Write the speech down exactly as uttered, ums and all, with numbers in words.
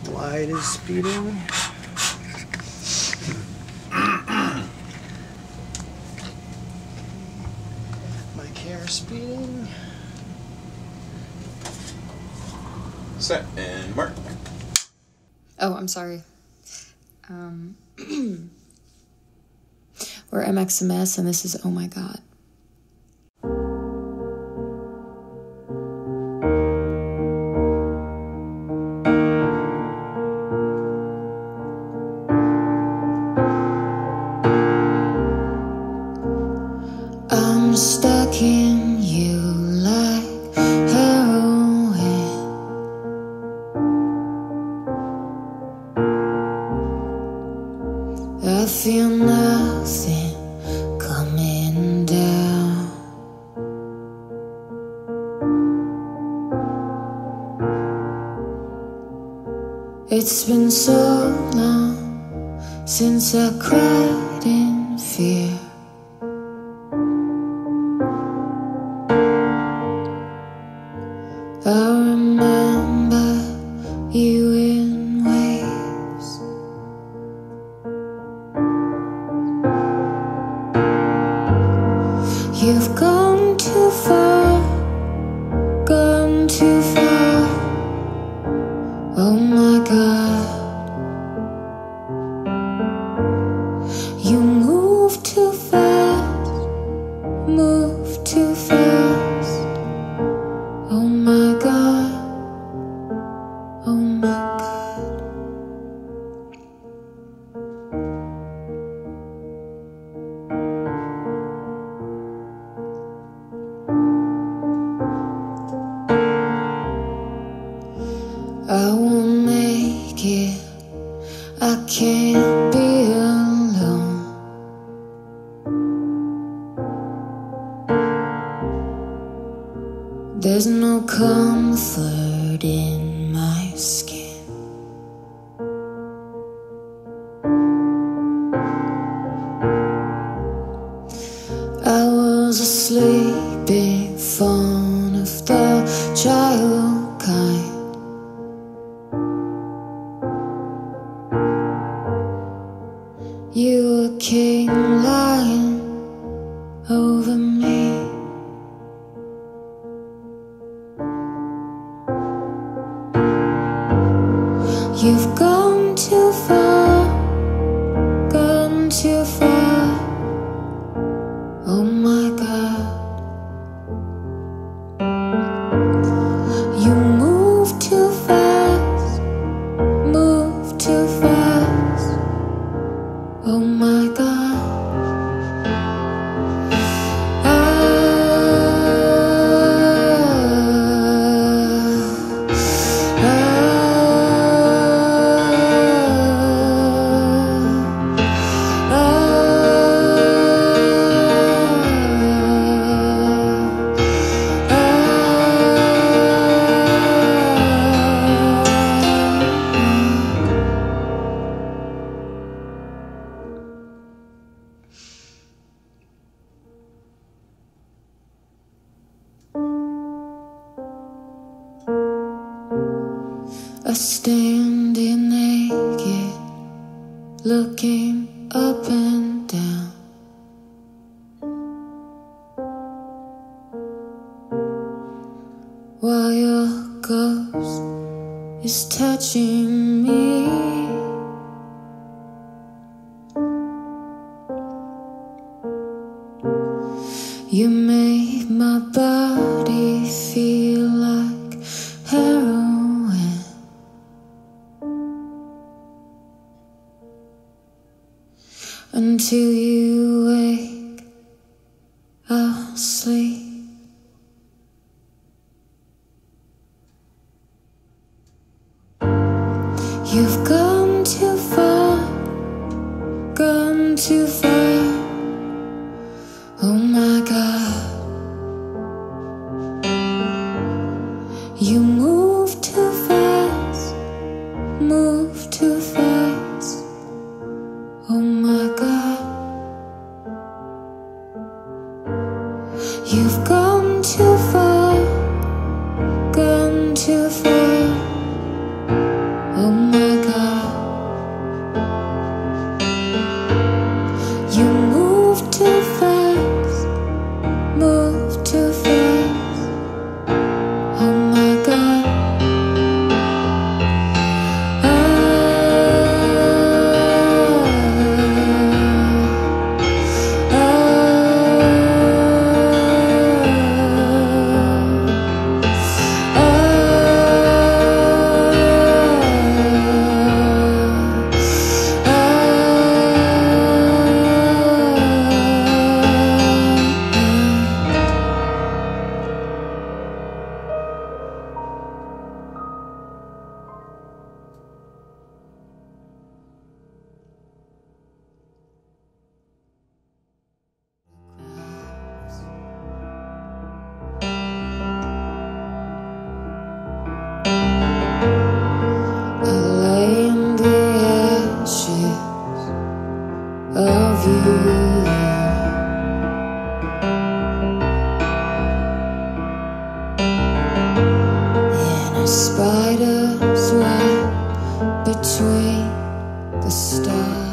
Light is speeding. My camera speeding. Set and mark. Oh, I'm sorry. Um, we're M X M S and this is Oh My God. I'm stuck in you like heroin. I feel nothing coming down. It's been so long since I cried in fear. I remember you in waves. You've gone too far, gone too far. Oh my God. You move too fast, move too fast. Oh my God, oh my God. I won't make it, I can't be alone. There's no comfort in my skin. I was asleep, big fun of the child kind. You were king lion over me. You've gone too far, gone too far. Oh my God. You move too fast, move too fast. Oh my God. I stand in naked, looking up and down. While your ghost is touching me. You make my body feel like heroin. Until you wake, I'll sleep. You've gone too far, gone too far. Oh my God. You move too fast, move too fast. Oh my God. You've gone too far, gone too far. Oh my of you. In a spider's web between the stars.